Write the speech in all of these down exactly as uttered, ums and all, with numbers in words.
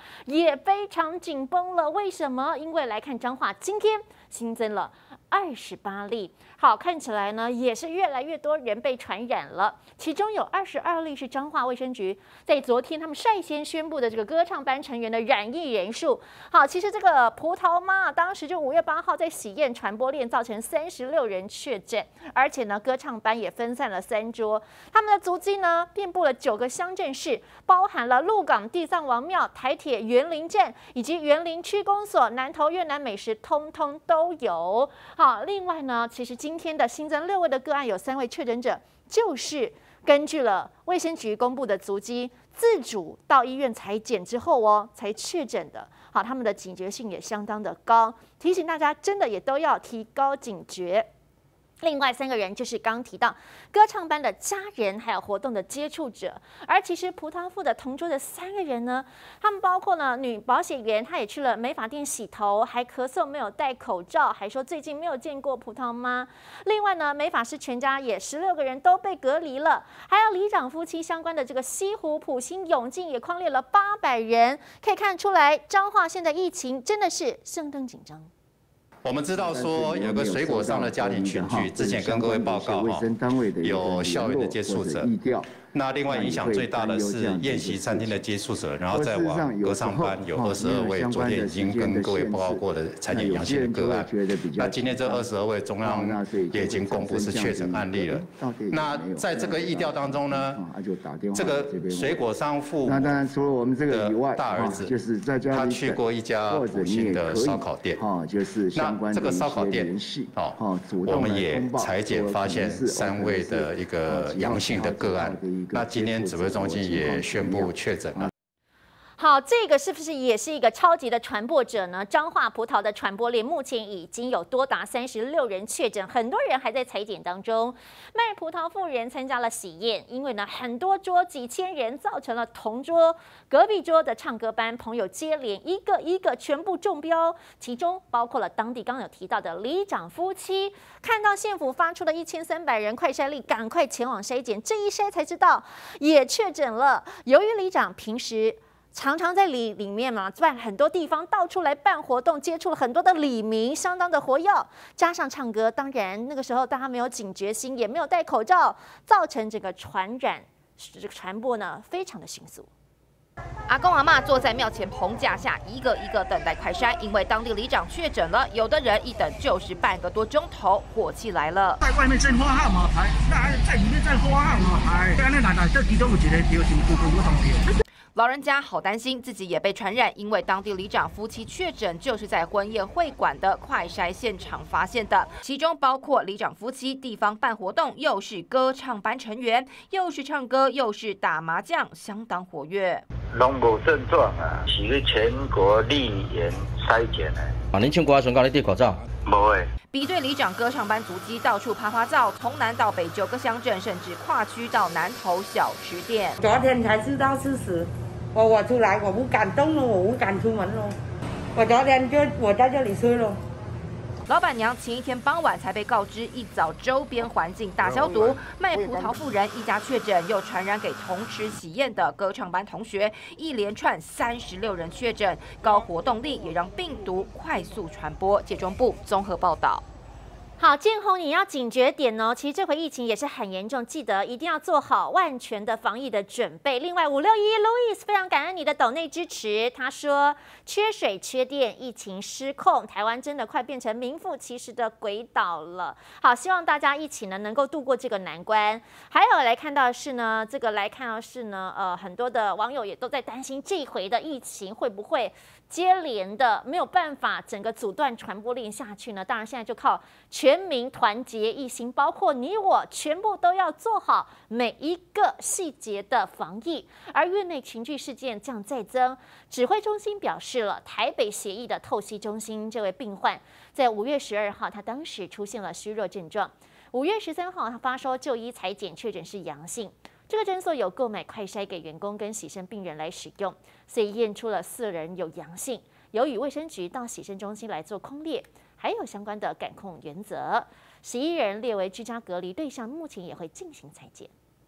也非常紧绷了。为什么？因为来看彰化今天新增了二十八例，好，看起来呢也是越来越多人被传染了。其中有二十二例是彰化卫生局在昨天他们率先宣布的这个歌唱班成员的染疫人数。好，其实这个葡萄妈当时就五月八号在喜宴传播链造成三十六人确诊，而且呢歌唱班也分散了三桌，他们的足迹呢遍布了九个乡镇市，包含了鹿港地藏王庙、台铁园林站以及园林区公所、南投越南美食，通通都有。好，另外呢，其实今天的新增六位的个案，有三位确诊者就是根据了卫生局公布的足迹，自主到医院采检之后哦，才确诊的。好，他们的警觉性也相当的高，提醒大家真的也都要提高警觉。另外三个人就是刚提到歌唱班的家人，还有活动的接触者。而其实葡萄富的同桌的三个人呢，他们包括了女保险员，她也去了美发店洗头，还咳嗽没有戴口罩，还说最近没有见过葡萄妈。另外呢，美发师全家也十六个人都被隔离了，还有里长夫妻相关的这个西湖、埔心、永靖也匡列了八百人。可以看出来，彰化现在疫情真的是相当紧张。 我们知道说有个水果商的家庭群聚，之前跟各位报告哈，有校园的接触者。那另外影响最大的是宴席餐厅的接触者，然后再往歌唱班有二十二位，昨天已经跟各位报告过的采检阳性的个案。那今天这二十二位中央也已经公布是确诊案例了。那在这个疫调当中呢，这个水果商父母的大儿子，他去过一家埔心的烧烤店。那这个烧烤店，哦，我们也采检发现三位的一个阳性的个案。那今天指挥中心也宣布确诊了。 好，这个是不是也是一个超级的传播者呢？彰化葡萄的传播链目前已经有多达三十六人确诊，很多人还在采检当中。卖葡萄妇人参加了喜宴，因为呢很多桌几千人，造成了同桌隔壁桌的唱歌班朋友接连一个一个全部中标，其中包括了当地刚刚有提到的里长夫妻。看到县府发出的一千三百人快筛令，赶快前往筛检，这一筛才知道也确诊了。由于里长平时常常在里里面嘛，在很多地方到处来办活动，接触了很多的里民，相当的活跃。加上唱歌，当然那个时候大家没有警觉心，也没有戴口罩，造成整个传染这个传播呢非常的迅速。 阿公阿嬷坐在庙前棚架下，一个一个等待快筛，因为当地里长确诊了，有的人一等就是半个多钟头，火气来了。 在外面再发号码牌，那在里面再发号码牌，安尼哪哪这其中有一个条是不不同条。 老人家好担心自己也被传染，因为当地里长夫妻确诊就是在婚宴会馆的快筛现场发现的，其中包括里长夫妻地方办活动，又是歌唱班成员，又是唱歌，又是打麻将，相当活跃。 拢无症状啊，是去全国立研筛检的。 啊，您唱歌的时候，你戴口罩？ 无诶。 比对里长歌唱班足迹，到处拍拍照，从南到北九个乡镇，甚至跨区到南投小吃店。 昨天才知道事实，我我出来我不敢动了，我不敢出门了。我昨天就我在这里睡了。 老板娘前一天傍晚才被告知，一早周边环境大消毒。卖葡萄妇人一家确诊，又传染给同吃喜宴的歌唱班同学，一连串三十六人确诊，高活动力也让病毒快速传播。介中部综合报道。 好，建宏，你要警觉点哦。其实这回疫情也是很严重，记得一定要做好万全的防疫的准备。另外，五六一 Louis 非常感恩你的抖内支持。他说，缺水缺电，疫情失控，台湾真的快变成名副其实的鬼岛了。好，希望大家一起呢能够度过这个难关。还有来看到的是呢，这个来看到是呢，呃，很多的网友也都在担心这一回的疫情会不会接连的没有办法整个阻断传播链下去呢？当然，现在就靠全民团结一心，包括你我，全部都要做好每一个细节的防疫。而院内群聚事件这样再增，指挥中心表示了，台北协议的透析中心这位病患，在五月十二号，他当时出现了虚弱症状。五月十三号，他发烧就医采检，确诊是阳性。这个诊所有购买快筛给员工跟洗肾病人来使用，所以验出了四人有阳性。由于卫生局到洗肾中心来做匡列，还有相关的感控原则，十一人列为居家隔离对象，目前也会进行采检。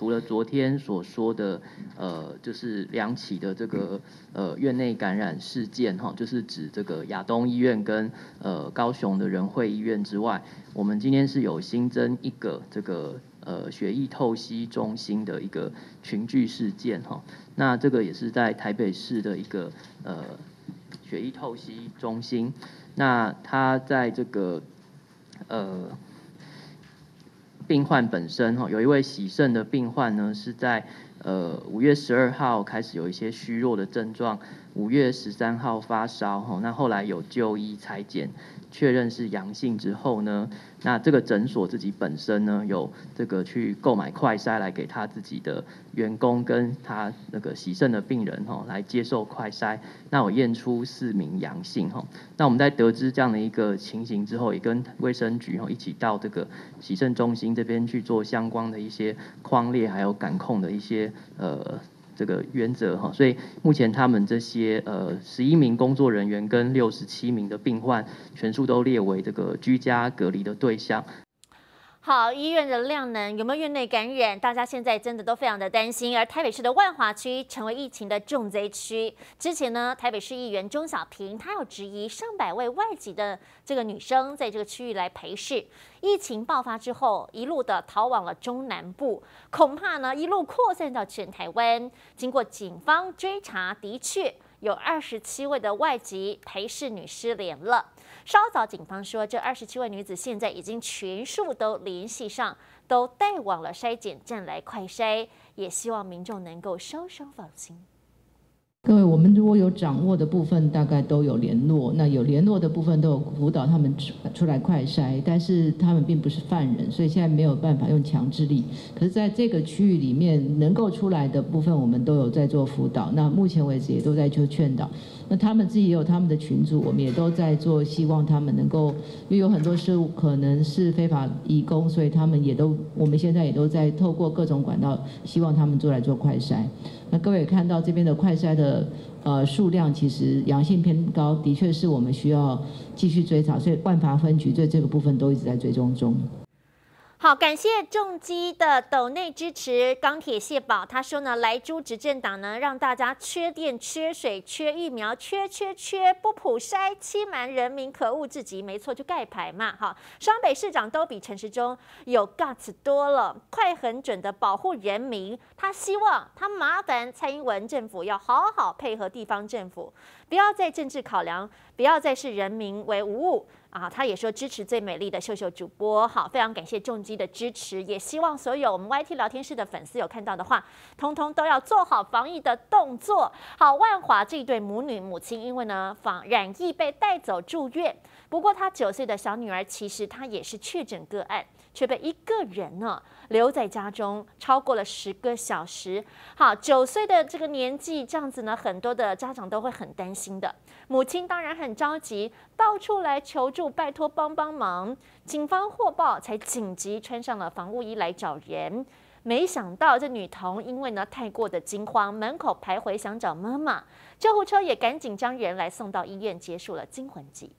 除了昨天所说的，呃，就是两起的这个呃院内感染事件哈，就是指这个亚东医院跟呃高雄的仁惠医院之外，我们今天是有新增一个这个呃血液透析中心的一个群聚事件哈。那这个也是在台北市的一个呃血液透析中心，那它在这个呃。病患本身哈，有一位洗肾的病患呢，是在呃五月十二号开始有一些虚弱的症状，五月十三号发烧哈，那后来有就医采检，确认是阳性之后呢，那这个诊所自己本身呢有这个去购买快筛来给他自己的员工跟他那个洗肾的病人哈来接受快筛，那我验出四名阳性哈，那我们在得知这样的一个情形之后，也跟卫生局哈一起到这个洗肾中心这边去做相关的一些匡列还有感控的一些呃。这个原则哈，所以目前他们这些呃十一名工作人员跟六十七名的病患，全数都列为这个居家隔离的对象。 好，医院的量能有没有院内感染？大家现在真的都非常的担心。而台北市的万华区成为疫情的重灾区。之前呢，台北市议员钟小平他有质疑上百位外籍的这个女生在这个区域来陪侍。疫情爆发之后，一路的逃往了中南部，恐怕呢一路扩散到全台湾。经过警方追查，的确有二十七位的外籍陪侍女失联了。稍早，警方说，这二十七位女子现在已经全数都联系上，都带往了筛检站来快筛，也希望民众能够稍稍放心。 各位，我们如果有掌握的部分，大概都有联络。那有联络的部分都有辅导他们出来快筛，但是他们并不是犯人，所以现在没有办法用强制力。可是在这个区域里面，能够出来的部分，我们都有在做辅导。那目前为止也都在做劝导。那他们自己也有他们的群组，我们也都在做，希望他们能够，因为有很多是可能是非法移工，所以他们也都，我们现在也都在透过各种管道，希望他们做来做快筛。那各位也看到这边的快筛的呃数量，其实阳性偏高，的确是我们需要继续追查，所以万华分局对这个部分都一直在追踪中。 好，感谢重基的斗内支持。钢铁蟹宝他说呢，莱猪执政党呢让大家缺电、缺水、缺疫苗、缺缺缺，不普筛，欺瞒人民，可恶至极。没错，就盖牌嘛。哈，双北市长都比陈时中有 guts 多了，快很准的保护人民。他希望他麻烦蔡英文政府要好好配合地方政府，不要再政治考量，不要再视人民为无物。啊，他也说支持最美丽的秀秀主播，好，非常感谢重基的支持，也希望所有我们 Y T 聊天室的粉丝有看到的话，通通都要做好防疫的动作。好，万华这对母女母亲因为呢防染疫被带走住院，不过她九岁的小女儿其实她也是确诊个案，却被一个人呢留在家中超过了十个小时。好，九岁的这个年纪这样子呢，很多的家长都会很担心的，母亲当然很着急，到处来求助。拜托帮帮忙！警方获报才紧急穿上了防护衣来找人，没想到这女童因为呢太过的惊慌，门口徘徊想找妈妈，救护车也赶紧将人来送到医院，结束了惊魂记。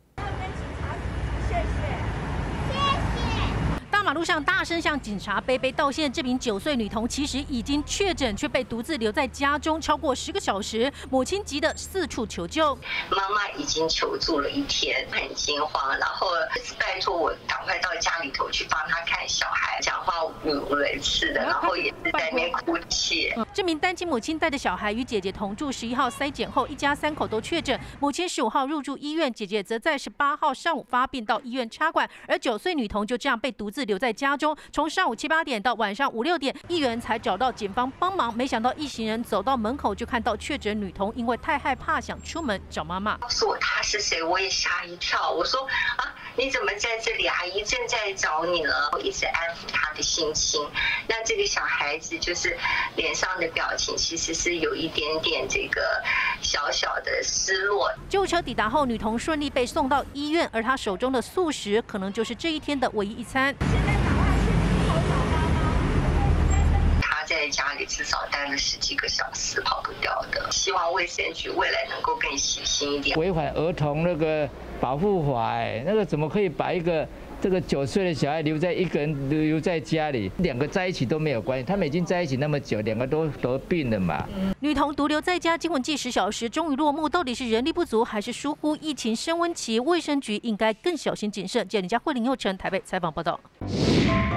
大马路上大声向警察杯杯道歉，这名九岁女童其实已经确诊，却被独自留在家中超过十个小时，母亲急得四处求救。 妈妈已经求助了一天，很惊慌，然后拜托我赶快到家里头去帮她看小孩，讲话语无伦次的，然后也是在那边哭泣。 嗯、这名单亲母亲带着小孩与姐姐同住，十一号筛检后，一家三口都确诊。母亲十五号入住医院，姐姐则在十八号上午发病到医院插管，而九岁女童就这样被独自留在家中，从上午七八点到晚上五六点，议员才找到警方帮忙。没想到一行人走到门口，就看到确诊女童因为太害怕，想出门找妈妈。 告诉我她是谁，我也吓一跳。我说啊，你怎么在这里？阿姨正在找你了。我一直安抚她的心情。那这个小孩子就是脸上的表情，其实是有一点点这个小小的失落。 救护车抵达后，女童顺利被送到医院，而她手中的素食可能就是这一天的唯一一餐。 他在家里至少待了十几个小时，跑不掉的。希望卫生局未来能够更细心一点。 违反儿童那个保护法，哎，那个怎么可以把一个这个九岁的小孩留在一个人留在家里，两个在一起都没有关系，他们已经在一起那么久，两个都得病了嘛。 女童独留在家惊魂记十小时终于落幕，到底是人力不足还是疏忽疫情升温期？卫生局应该更小心谨慎。记者林佳慧、林佑成台北采访报道。